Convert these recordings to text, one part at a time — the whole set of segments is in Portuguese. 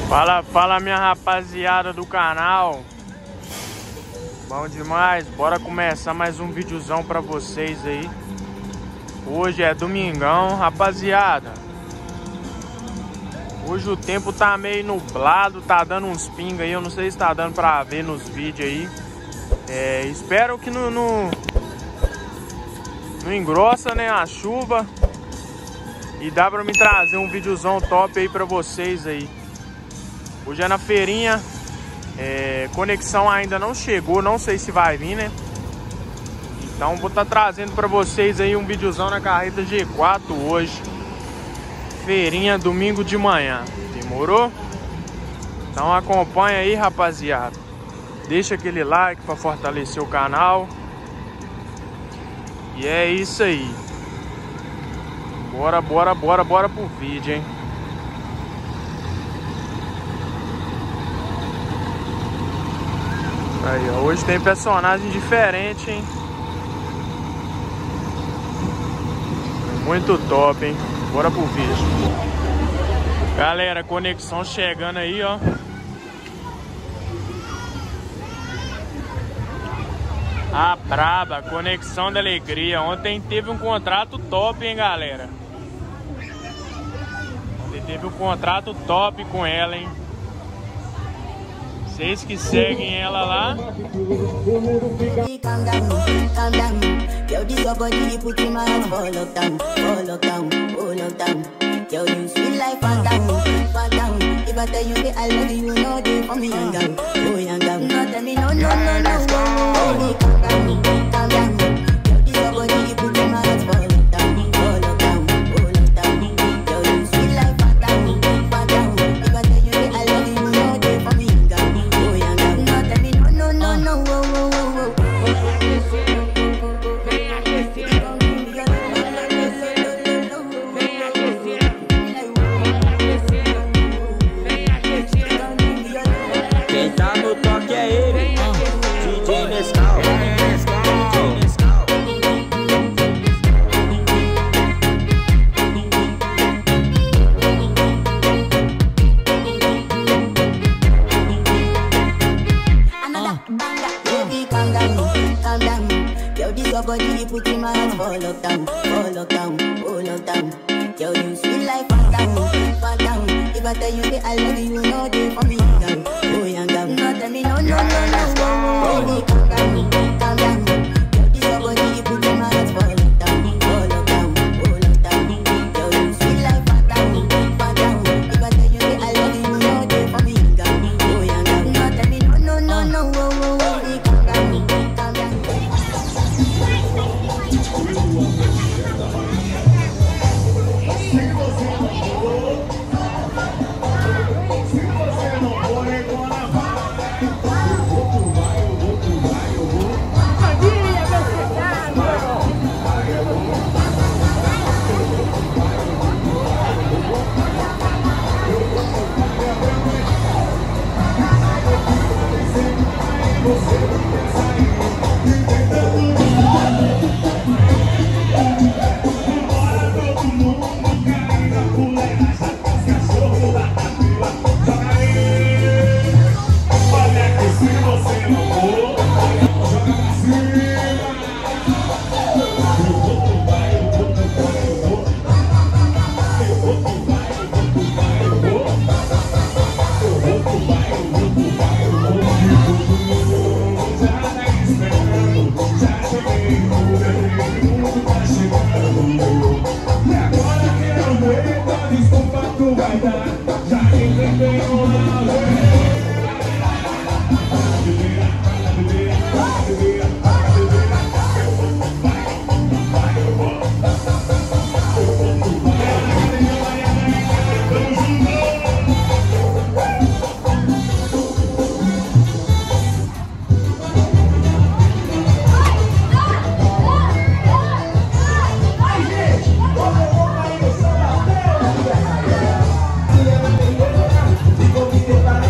Fala minha rapaziada do canal. Bom demais, bora começar mais um videozão pra vocês aí. Hoje é domingão, rapaziada. Hoje o tempo tá meio nublado, tá dando uns pingos aí. Eu não sei se tá dando pra ver nos vídeos aí. Espero que não engrossa, né, a chuva. E dá pra me trazer um videozão top aí pra vocês aí. Hoje é na feirinha. Conexão ainda não chegou, não sei se vai vir, né? Então vou estar trazendo pra vocês aí um videozão na carreta G4 hoje. Feirinha, domingo de manhã. Demorou? Então acompanha aí, rapaziada. Deixa aquele like pra fortalecer o canal. E é isso aí. Bora pro vídeo, hein? Aí, ó, hoje tem personagem diferente, hein? Muito top, hein? Bora pro vídeo. Galera, conexão chegando aí, ó. A braba, conexão da alegria. Ontem teve um contrato top, hein, galera? Ontem teve um contrato top com ela, hein? Vocês que seguem ela lá. Para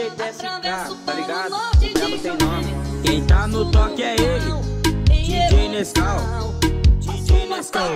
DJ DSK, tá ligado? O brabo tem nome. Quem tá no toque é ele, DJ Nescau. DJ Nescau.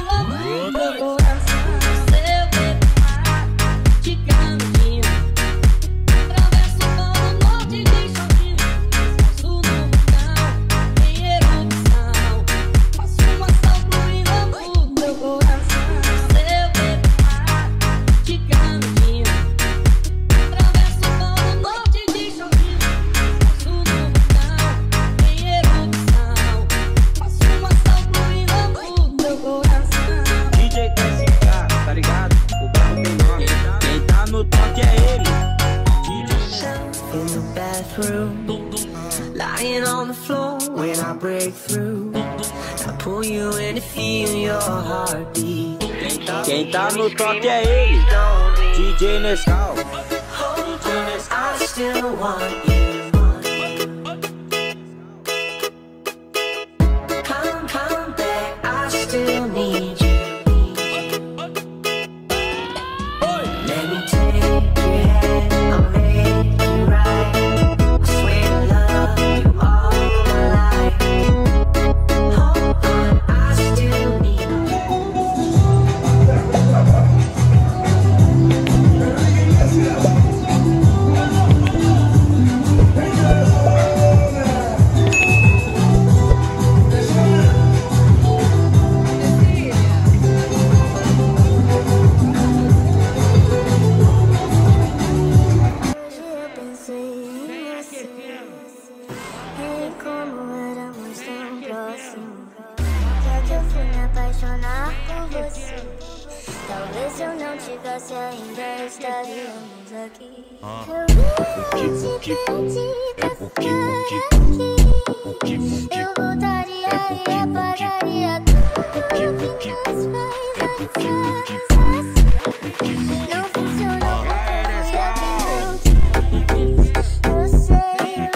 Lying on the floor when I break through, I pull you in to feel your heartbeat. Quem tá no toque é ele, DJ Nescau. I still want you. Come back, I still need you. Let me take your hand, I'll make you right. I swear to love you all my life. Hold on, I still need you. Talvez eu não tivesse ainda estaríamos aqui. Eu te pedi pra ficar aqui. Eu voltaria e apagaria tudo que nos faz assim. Não funcionou porque eu não quis. Eu sei.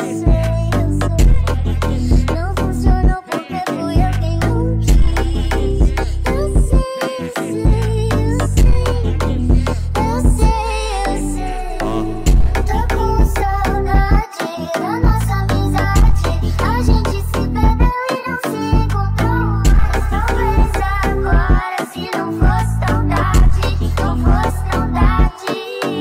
Não funcionou porque fui eu quem não quis. Eu sei. Tô com saudade da nossa amizade. A gente se perdeu e não se encontrou mais. Talvez agora, se não fosse tão tarde, não fosse tão tarde.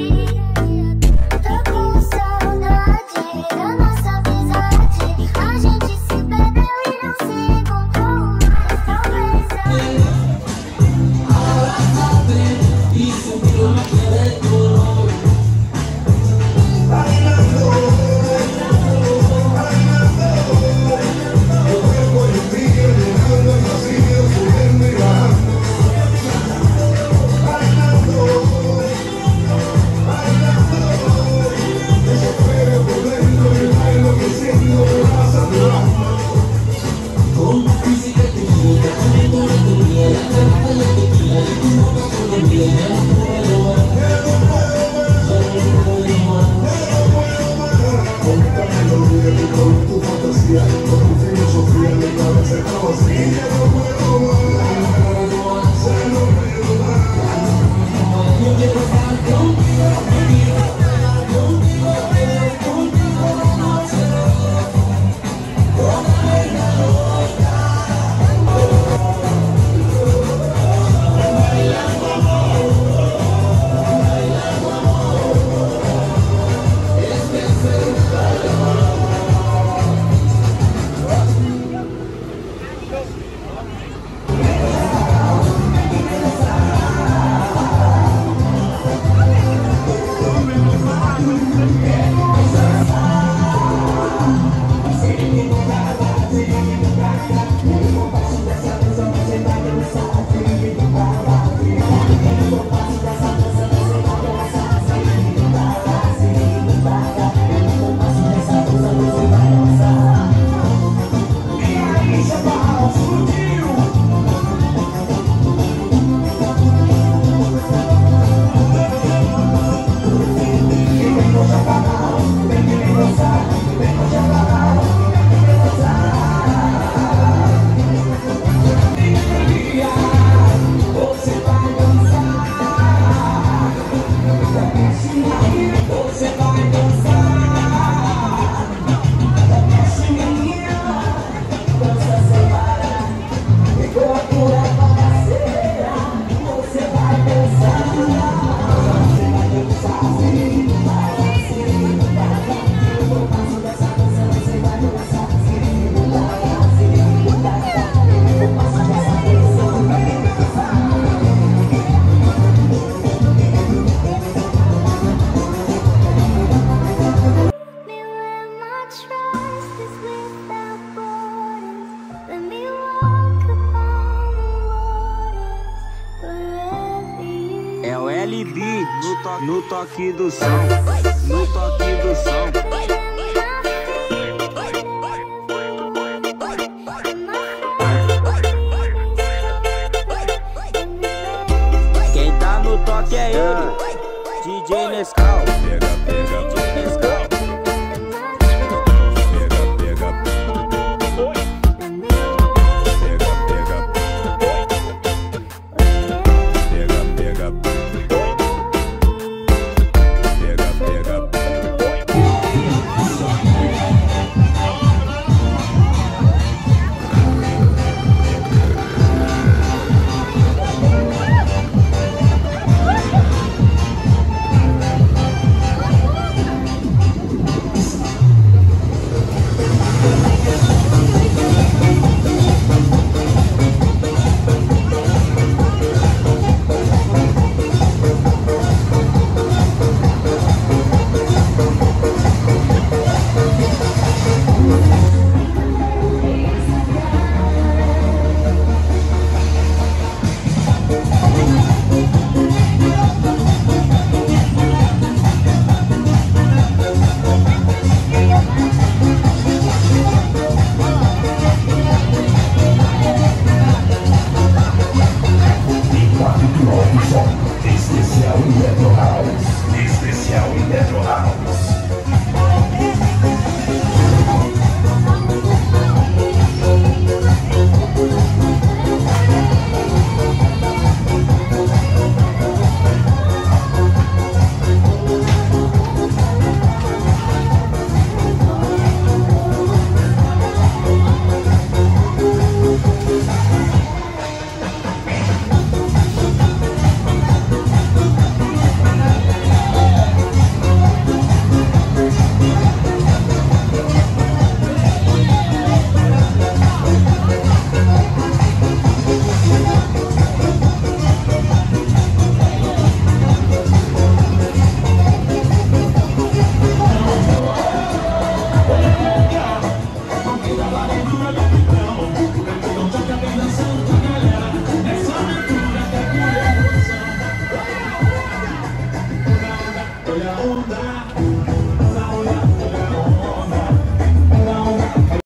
No toque do som, no toque do som.